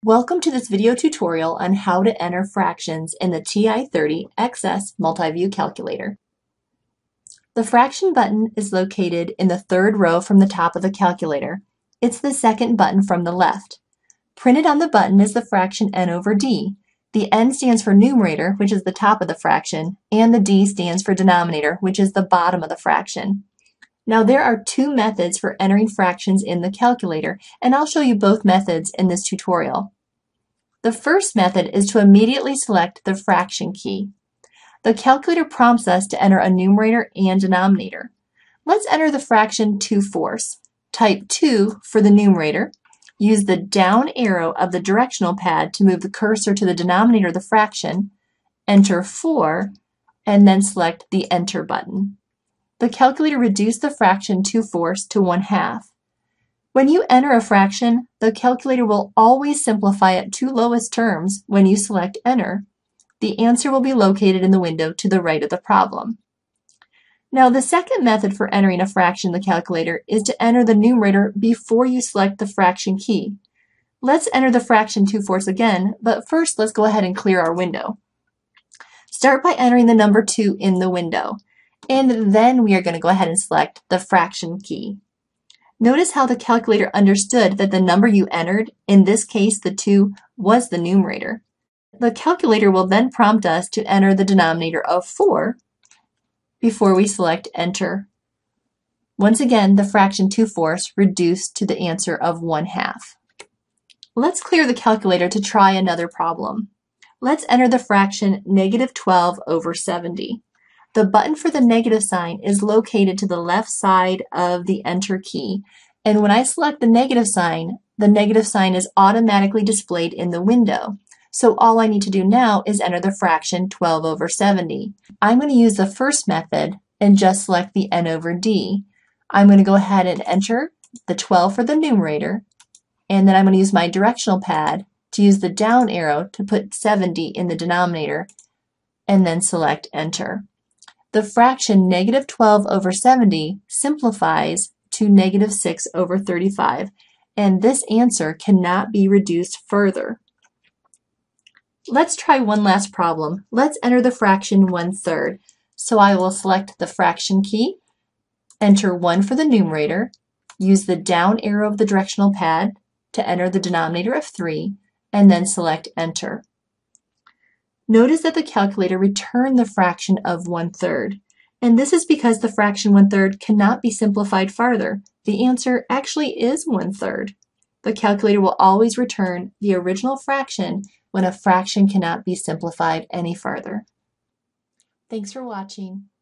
Welcome to this video tutorial on how to enter fractions in the TI30XS Multiview Calculator. The fraction button is located in the third row from the top of the calculator. It's the second button from the left. Printed on the button is the fraction n over d. The n stands for numerator, which is the top of the fraction, and the d stands for denominator, which is the bottom of the fraction. Now there are two methods for entering fractions in the calculator, and I'll show you both methods in this tutorial. The first method is to immediately select the fraction key. The calculator prompts us to enter a numerator and denominator. Let's enter the fraction 2/4. Type 2 for the numerator. Use the down arrow of the directional pad to move the cursor to the denominator of the fraction. Enter 4, and then select the Enter button. The calculator reduced the fraction 2/4 to 1/2. When you enter a fraction, the calculator will always simplify at two lowest terms when you select Enter. The answer will be located in the window to the right of the problem. Now, the second method for entering a fraction in the calculator is to enter the numerator before you select the fraction key. Let's enter the fraction 2/4 again, but first let's go ahead and clear our window. Start by entering the number 2 in the window, and then we are going to go ahead and select the fraction key. Notice how the calculator understood that the number you entered, in this case the 2, was the numerator. The calculator will then prompt us to enter the denominator of 4 before we select Enter. Once again, the fraction 2/4 reduced to the answer of 1/2. Let's clear the calculator to try another problem. Let's enter the fraction -12/70. The button for the negative sign is located to the left side of the Enter key, and when I select the negative sign is automatically displayed in the window. So all I need to do now is enter the fraction 12/70. I'm going to use the first method and just select the n over d. I'm going to go ahead and enter the 12 for the numerator, and then I'm going to use my directional pad to use the down arrow to put 70 in the denominator, and then select Enter. The fraction -12/70 simplifies to -6/35, and this answer cannot be reduced further. Let's try one last problem. Let's enter the fraction 1/3. So I will select the fraction key, enter 1 for the numerator, use the down arrow of the directional pad to enter the denominator of 3, and then select Enter. Notice that the calculator returned the fraction of 1/3, and this is because the fraction 1/3 cannot be simplified farther. The answer actually is 1/3. The calculator will always return the original fraction when a fraction cannot be simplified any farther. Thanks for watching.